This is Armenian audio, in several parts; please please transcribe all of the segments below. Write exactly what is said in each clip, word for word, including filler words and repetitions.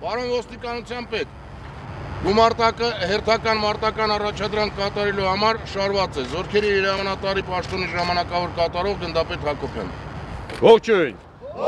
Պարոն ոստիկանության պետ, հերթական մարտական առաջադրանք կատարելու համար շարված է Զորքերի հրամանատարի պաշտոնի ժամանակավոր կատարող գնդապետ Հակոբյան։ Ողջույն։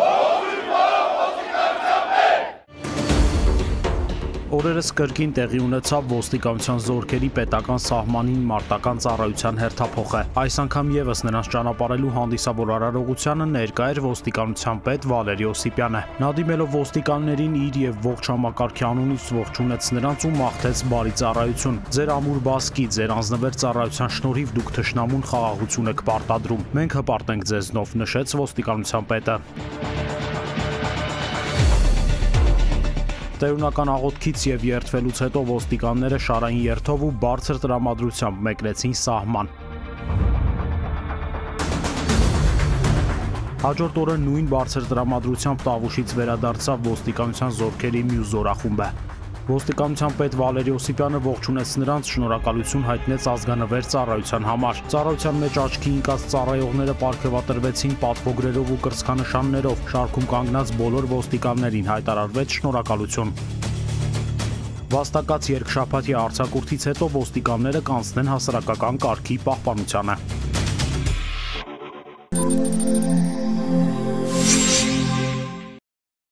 Օրերս կրկին տեղի ունեցավ ոստիկանության զորքերի պետական սահմանին մարտական ծառայության հերթափոխը։ Այս անգամ եւս նրանց ճանապարհելու հանդիսավոր արարողությանը ներկա էր ոստիկանության պետ Վալերի Օսիպյանը։ Նա դիմելով ոստիկաններին իր եւ ողջ համակարգի անունից ողջունեց նրանց ու մաղթեց բարի ծառայություն։ Ձեր ամուր բասկի, ձեր անձնվեր ծառայության շնորհիվ դուք թշնամուն խաղաղություն եք պարտադրում։ Մենք հպարտենք ձեզնով, նշեց ոստիկանության պետը։ Տերունական աղոթքից եւ երթվելուց հետո ոստիկանները շարային երթով ու բարձր տրամադրությամբ մեկնեցին սահման։ Հաջորդ օրը նույն բարձր տրամադրությամբ Տավուշից վերադարձավ ոստիկանության զորքերի մյուս զորախումբը։ Ոստիկանության պետ Վալերի Օսիպյանը ողջունեց նրանց, շնորհակալություն հայտնեց ազգանվեր ծառայության համար։ Ծառայության մեջ աչքի ընկած ծառայողները պարգևատրվեցին պատվոգրերով ու կրծքանշաններով, շարքում կանգնած բոլոր ոստիկաններին հայտարարվեց շնորհակալություն։ Վաստակած երկշաբաթյա արձակուրդից հետո ոստիկանները կանցնեն հասարակական կարգի պահպանությանը։